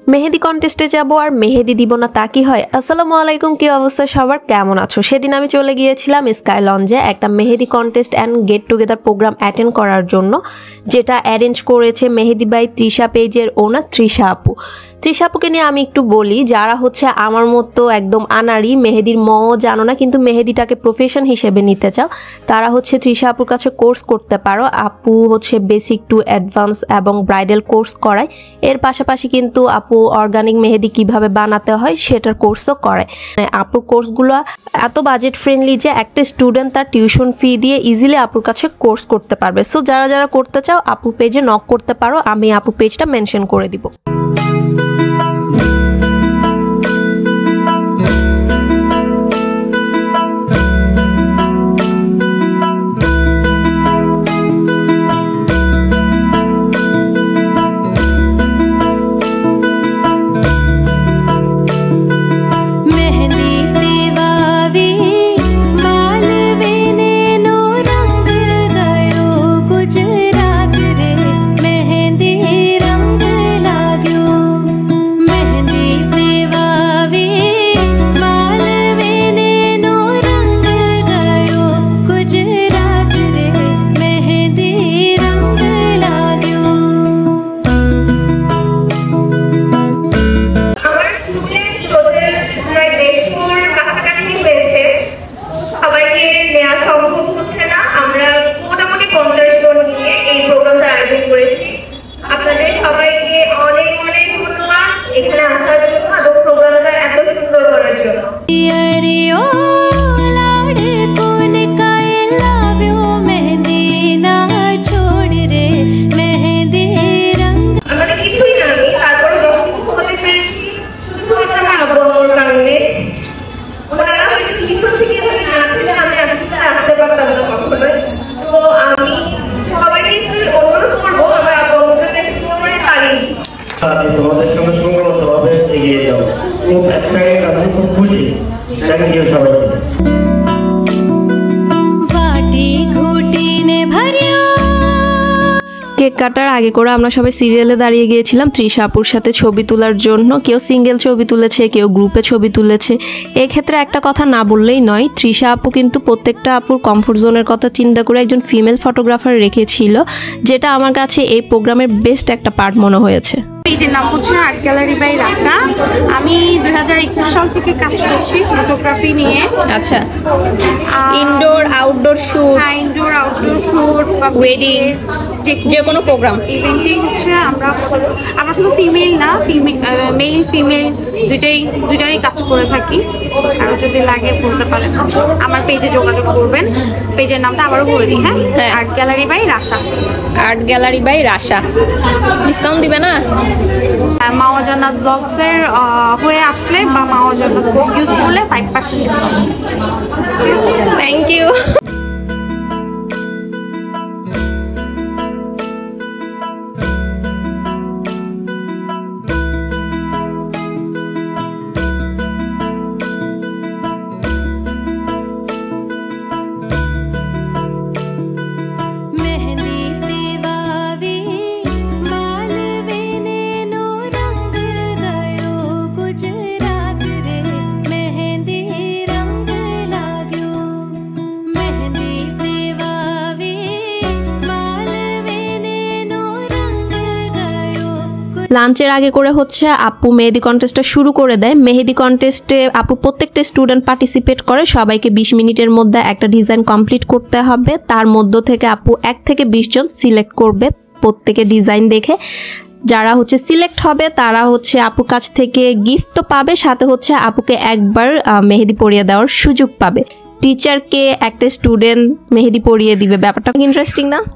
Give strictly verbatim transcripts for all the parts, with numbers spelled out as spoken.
মেহেদি কন্টেস্টে যাব আর মেহেদি দিব না তা কি হয়? আসসালামু আলাইকুম, কি অবস্থা সবার, কেমন আছো? সেদিন আমি চলে গিয়েছিলাম স্কাই লঞ্জে একটা mehndi contest and get together program attend করার জন্য, যেটা অ্যারেঞ্জ করেছে মেহেদি বাই তৃষা পেজের ওনার তৃষা আপু। তৃষা আপুকে নিয়ে আমি একটু বলি, যারা হচ্ছে আমার মতো একদম আনাড়ি, মেহেদির ম জানো না কিন্তু মেহেদিটাকে প্রফেশন হিসেবে নিতে চাও, তারা হচ্ছে তৃষা আপুর কাছে কোর্স করতে পারো। আপু হচ্ছে বেসিক টু অ্যাডভান্স এবং ব্রাইডাল কোর্স করায়। এর পাশাপাশি কিন্তু আপু অর্গানিক মেহেদি কিভাবে বানাতে হয় সেটার কোর্সও করায়। আপুর কোর্সগুলো এত বাজেট ফ্রেন্ডলি যে একটা স্টুডেন্ট তার টিউশন ফি দিয়ে ইজিলি আপুর কাছে কোর্স করতে পারবে। সো যারা যারা করতে চাও আপু পেজে নক করতে পারো, আমি আপু পেজটা মেনশন করে দিব। আপনাদের সবাইকে অনেক অনেক ধন্যবাদ এখানে আসার জন্য এবং প্রোগ্রামটা এত সুন্দর করার জন্য। আমাদের কিছুই না, আমি তারপরে যতটুকু হতে পেরেছি শুধুমাত্র আমার আব্বু আম্মুর কারণে। ওনারা হয়তো কিছু থেকে হয়তো না ছিল, আমি আজকে আসতে পারতাম না কখনোই। তো আমি সবাইকে অনুরোধ করবো আমার আব্বু আম্মুকে কিছু করে তালিম তোমাদের সঙ্গে সংগঠনভাবে এগিয়ে যাও। খুব এক্সাইটেড, আমি খুব খুশি। থ্যাংক ইউ সবাইকে। কেক কাটার আগে করে আমরা সবাই সিরিয়ালে দাঁড়িয়ে গিয়েছিলাম তৃষা আপুর সাথে ছবি তোলার জন্য। কেউ সিঙ্গেল ছবি তুলেছে, কেউ গ্রুপে ছবি তুলেছে। এক্ষেত্রে একটা কথা না বললেই নয়, তৃষা আপু কিন্তু প্রত্যেকটা আপুর কমফোর্ট জোনের কথা চিন্তা করে একজন ফিমেল ফটোগ্রাফার রেখেছিল, যেটা আমার কাছে এই প্রোগ্রামের বেস্ট একটা পার্ট মনে হয়েছে। পেজের নাম হচ্ছে আর্ট গ্যালারি বাই রাশা। আমি দুই হাজার একুশ সাল থেকে কাজ করছি ফটোগ্রাফি নিয়ে। আচ্ছা, indoor outdoor shoot, indoor outdoor shoot, wedding, যে কোনো প্রোগ্রাম ইভেন্টেই হচ্ছে আমরা আমরা শুধু ফিমেল না, ফিমেল মেল ফিমেল দুইটাই দুইটারই কাজ করে থাকি। আর যদি লাগে বলতে পারেন, আমার পেজে যোগাযোগ করবেন। পেজের নামটা আবারও বলে দিই, হ্যাঁ, art gallery by Rasha. Art gallery by Rasha. Discount দিবে না? মাওয়া জান্নাত ব্লগসের হয়ে আসলে বা মাওয়া জান্নাত ইউজ করলে five percent discount. Thank you. লাঞ্চের আগে করে হচ্ছে আপু মেহেদি কন্টেস্টটা শুরু করে দেয়। মেহেদি কন্টেস্টে আপু প্রত্যেকটা স্টুডেন্ট পার্টিসিপেট করে। সবাইকে বিশ মিনিটের মধ্যে একটা ডিজাইন কমপ্লিট করতে হবে। তার মধ্য থেকে আপু এক থেকে বিশ জন সিলেক্ট করবে প্রত্যেকে ডিজাইন দেখে। যারা হচ্ছে সিলেক্ট হবে তারা হচ্ছে আপুর কাছ থেকে গিফট তো পাবে, সাথে হচ্ছে আপুকে একবার মেহেদি পরিয়ে দেওয়ার সুযোগ পাবে। টিচারকে একটা স্টুডেন্ট মেহেদি পরিয়ে দিবে। ব্যাপারটা ইন্টারেস্টিং না?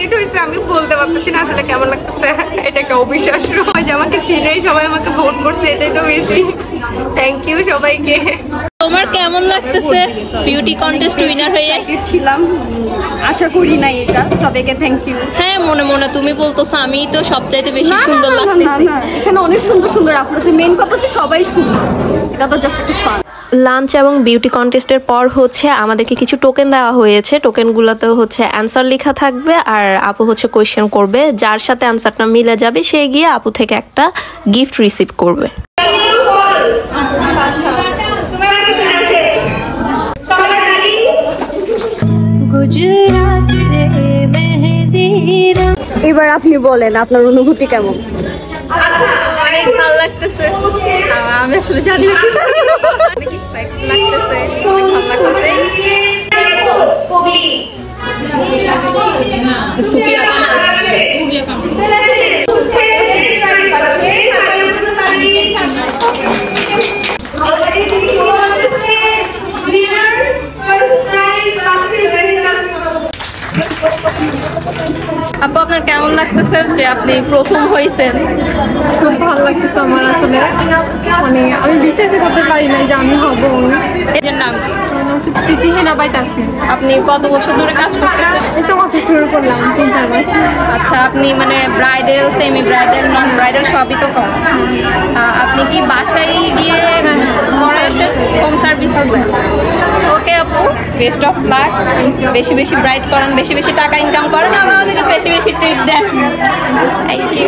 এক্সাইটেড হয়েছে, আমি বলতে পারতেছি না আসলে কেমন লাগতেছে। এটা একটা অবিশ্বাস্য, যে আমাকে চিনে সবাই আমাকে ভোট করছে, এটাই তো বেশি। থ্যাংক ইউ সবাইকে। তোমার কেমন লাগতেছে বিউটি কন্টেস্ট উইনার হয়ে? ছিলাম, আশা করি নাই এটা। সবাইকে থ্যাংক ইউ। হ্যাঁ, মনে মনে তুমি বলতেছো আমি তো সবচাইতে বেশি সুন্দর লাগতেছে। এখানে অনেক সুন্দর সুন্দর আপু আছে, মেইন কথা হচ্ছে সবাই সুন্দর, এটা তো জাস্ট একটা ফান। লাঞ্চ এবং বিউটি কন্টেস্টের পর হচ্ছে আমাদেরকে কিছু টোকেন দেওয়া হয়েছে। টোকেনগুলোতেও হচ্ছে অ্যান্সার লেখা থাকবে আর আপু হচ্ছে কোয়েশ্চেন করবে, যার সাথে অ্যান্সারটা মিলে যাবে সে গিয়ে আপু থেকে একটা গিফট রিসিভ করবে। এবার আপনি বলেন আপনার অনুভূতি কেমন? অনেক ভালো লাগতেছে, আমি আসলে জানি না, অনেক এক্সাইটেড লাগতেছে, অনেক ভালো লাগতেছে। কবি সুফিয়া কামাল, আপু আপনার কেমন লাগতেছে যে আপনি প্রথম হয়েছেন? খুব ভালো লাগতেছে আমার, আসলে মানে আমি বিশ্বাসই করতে পারি নাই যে আমি হব। এর নাম কি? চিঠি হেনা পাইতাছি। আপনি কত বছর ধরে কাজ করতেছেন? এই তো মাত্র শুরু করলাম, তিন চার মাস। আচ্ছা, আপনি মানে bridal, semi bridal, non bridal সবই তো করেন। আপনি কি বাসায় গিয়ে করে আসেন, হোম সার্ভিস? ওকে আপু, বেস্ট অফ লাক, বেশি বেশি ব্রাইড করেন, বেশি বেশি টাকা ইনকাম করেন, আমাদেরকে বেশি বেশি ট্রিট দেন। Thank you.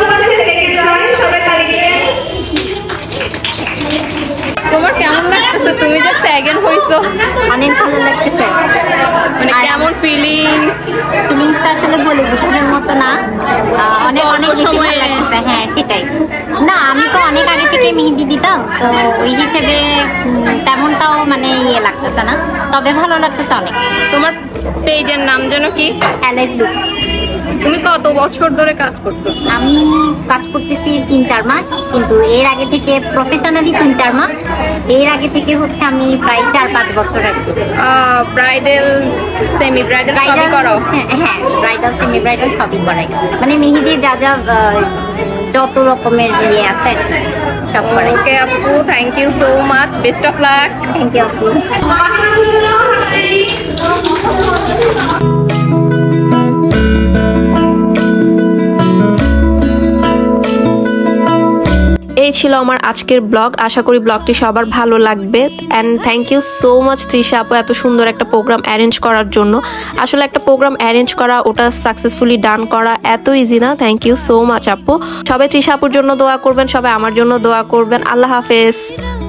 তোমার কেমন লাগতেছে, তুমি যে সেকেন্ড হইছো? অনেক ভালো লাগতেছে, মানে কেমন ফিলিংস? ফিলিংসটা আসলে বলে বোঝানোর মতো না, আহ, অনেক অনেক বেশি ভালো লাগতেছে। হ্যাঁ সেটাই, না আমি তো অনেক আগে থেকে মেহেদি দিতাম, তো ওই হিসেবে উম, তেমনটাও মানে ইয়ে লাগতেছে না, তবে ভালো লাগতেছে অনেক। তোমার পেজের নাম যেন কি? Alive looks. তুমি কত বছর ধরে কাজ করছো? আমি কাজ করতেছি তিন চার মাস, কিন্তু এর আগে থেকে প্রফেশনালি তিন চার মাস, এর আগে থেকে হচ্ছে আমি প্রায় চার পাঁচ বছর আর কি। ব্রাইডাল, সেমি ব্রাইডাল সবই করো? হ্যাঁ, ব্রাইডাল সেমি ব্রাইডাল সবই করাই, মানে মেহেদি যা যা আহ, যত রকমের ইয়ে আছে আর কি সব করাই। ওকে আপু, thank you so much, best of luck. Thank you আপু। এই ছিল আমার আজকের ব্লগ। আশা করি ব্লগটি সবার ভালো লাগবে। And thank you so much Trisha আপু এত সুন্দর একটা প্রোগ্রাম অ্যারেঞ্জ করার জন্য। আসলে একটা প্রোগ্রাম অ্যারেঞ্জ করা, ওটা সাকসেসফুলি ডান করা এত ইজি না। থ্যাংক ইউ সো মাচ আপু। সবাই তৃষা আপুর জন্য দোয়া করবেন, সবাই আমার জন্য দোয়া করবেন। আল্লাহ হাফেজ।